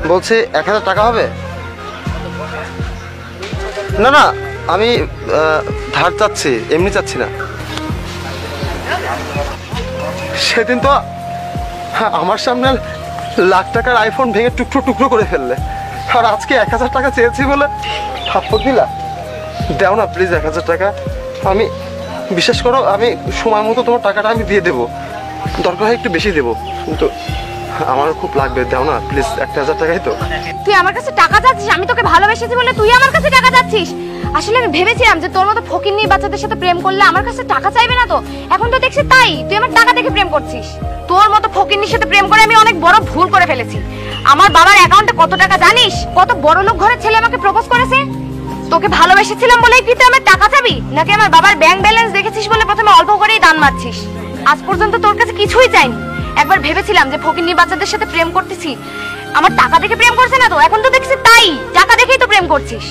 বলছি 1000 টাকা হবে? না না, আমি ধার চাচ্ছি, এমনি চাচ্ছি না। সেদিন তো আমার সামনে লাখ টাকার আইফোন ভেঙে টুকরো টুকরো করে ফেললে, আর আজকে 1000 টাকা চেয়েছি বলে থাপ্পড় দিলা। দাও না প্লিজ 1000 টাকা। আমি বিশ্বাস করো, আমি সময় মতো তোমার টাকাটা আমি দিয়ে দেবো, দরকার হয় একটু বেশি দেবো, কিন্তু আমার খুব লাগবে। দাও না প্লিজ, 1000 টাকাই তো। তুই আমার কাছে টাকা চাচ্ছিস? আমি তোকে ভালোবেসেছি বলে তুই আমার কাছে টাকা চাচ্ছিস? আসলে আমি ভেবেছিলাম যে তোর মতো ফকিন্নি বাচ্চাদের সাথে প্রেম করলে আমার কাছে টাকা চাইবে না, তো এখন তো দেখছি তাই। তুই আমার টাকা দেখে প্রেম করছিস। তোর মতো ফকিন্নির সাথে প্রেম করে আমি অনেক বড় ভুল করে ফেলেছি। আমার বাবার অ্যাকাউন্টে কত টাকা জানিস? কত বড় লোক ঘরের ছেলে আমাকে প্রপোজ করেছে। তোকে ভালোবেসেছিলাম বলেই কি তুই আমার টাকা চাবি? নাকি আমার বাবার ব্যাংক ব্যালেন্স দেখেছিস বলে প্রথমে অল্প করেই দান মারছিস? আজ পর্যন্ত তোর কাছে কিছুই চাইনি। একবার ভেবেছিলাম যে ফকিন্নি বাচ্চাদের সাথে প্রেম করতেছি, আমার টাকা দেখে প্রেম করছে না, তো এখন তো দেখছি তাই। টাকা দেখেই তো প্রেম করছিস।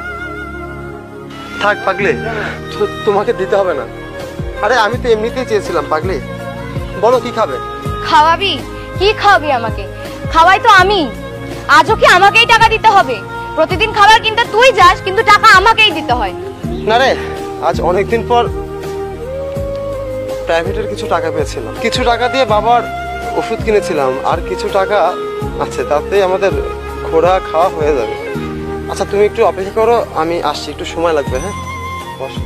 থাক পাগলি, তোমাকে দিতে হবে না। আরে আমি তো এমনিতেই চেয়েছিলাম। পাগলি বলো কি খাবে? খাওয়াবি? কি খাওয়াবি আমাকে? খাওয়াই তো আমি। আজও কি আমাকেই টাকা দিতে হবে? প্রতিদিন খাবার কিনতে তুই যাস, কিন্তু টাকা আমাকেই দিতে হয়। না রে, আজ অনেকদিন পর প্রাইভেটের কিছু টাকা পেয়েছিলাম, কিছু টাকা দিয়ে বাবার ওষুধ কিনেছিলাম, আর কিছু টাকা আছে, তাতে আমাদের ঘোরা খাওয়া হয়ে যাবে। আচ্ছা তুমি একটু অপেক্ষা করো, আমি আসছি, একটু সময় লাগবে। হ্যাঁ বসো।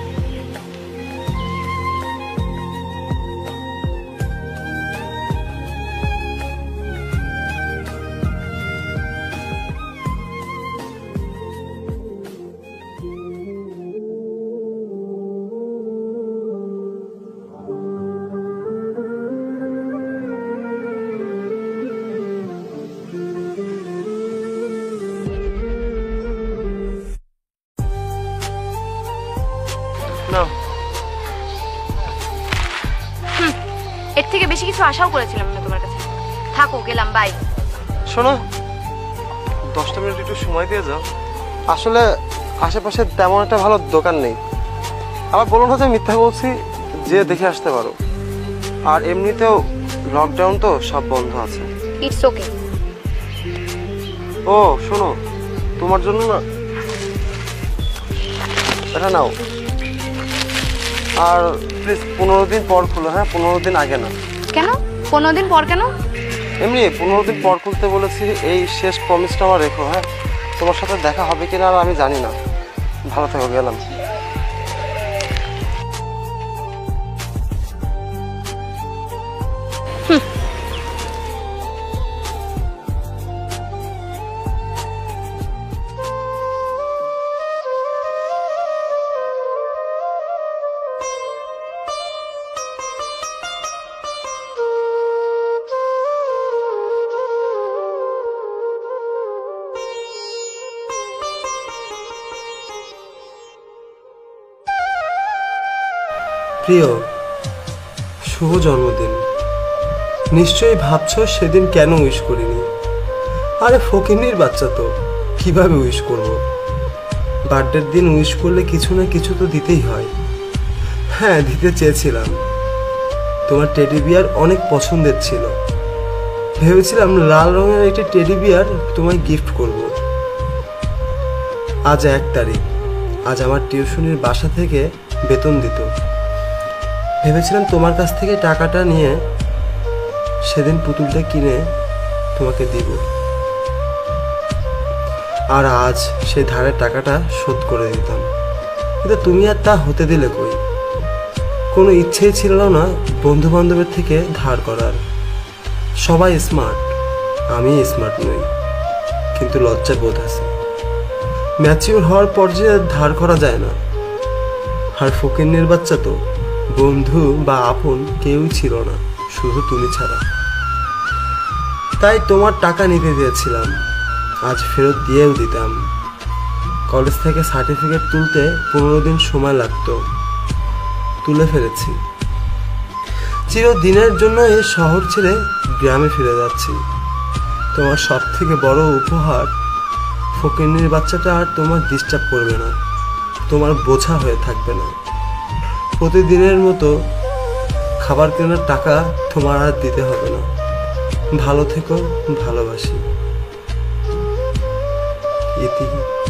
এর থেকে বেশি কিছু আশাও করেছিলাম না তোমার কাছে। থাকো, গেলাম, বাই। শোনো, 10টা মিনিট একটু সময় দিয়ে যাও। আসলে আশেপাশে তেমন একটা ভালো দোকান নেই। আবার বলো না যে মিথ্যা বলছি, যে দেখে আসতে পারো। আর এমনিতেও লকডাউন তো, সব বন্ধ আছে। It's okay. ও শোনো, তোমার জন্য না এটা নাও। আর প্লিজ 15 দিন পর খুলো। হ্যাঁ 15 দিন আগে না। কেন 15 দিন পর? কেন? এমনি 15 দিন পর খুলতে বলেছি, এই শেষ প্রমিসটা আমার রেখো। হ্যাঁ তোমার সাথে দেখা হবে কিনা আর আমি জানি না। ভালো থেকো, গেলাম। প্রিয়, শুভ জন্মদিন। নিশ্চয়ই ভাবছো সেদিন কেন উইশ করিনি। আরে ফকিন্নির বাচ্চা তো, কিভাবে উইশ করব? বার্থডের দিন উইশ করলে কিছু না কিছু তো দিতেই হয়। হ্যাঁ দিতে চেয়েছিলাম। তোমার টেডি বিয়ার অনেক পছন্দের ছিল। ভেবেছিলাম লাল রঙের একটি টেডি বিয়ার তোমায় গিফট করব। আজ 1 তারিখ, আজ আমার টিউশনির বাসা থেকে বেতন দিত। ভেবেছিলাম তোমার কাছ থেকে টাকাটা নিয়ে সেদিন পুতুলটা কিনে তোমাকে দিব, আর আজ সেই ধারের টাকাটা শোধ করে দিতাম। কিন্তু তুমি আর তা হতে দিলে কই? কোনো ইচ্ছেই ছিল না বন্ধু বান্ধবের থেকে ধার করার। সবাই স্মার্ট, আমি স্মার্ট নই, কিন্তু লজ্জা বোধ আছে। ম্যাচিউর হওয়ার পর যে ধার করা যায় না। আর ফকিন্নির বাচ্চা তো বন্ধু বা আপন কেউই ছিল না, শুধু তুমি ছাড়া। তাই তোমার টাকা নিতে দিয়েছিলাম, আজ ফেরত দিয়েও দিতাম। কলেজ থেকে সার্টিফিকেট তুলতে 15 দিন সময় লাগতো, তুলে ফেলেছি। চিরদিনের জন্য এই শহর ছেড়ে গ্রামে ফিরে যাচ্ছি। তোমার সব থেকে বড় উপহার, ফকিন্নির বাচ্চাটা আর তোমার ডিস্টার্ব করবে না, তোমার বোঝা হয়ে থাকবে না। প্রতিদিনের মতো খাবার কেনার টাকা তোমার আর দিতে হবে না। ভালো থেকো, ভালোবাসি। স্মৃতি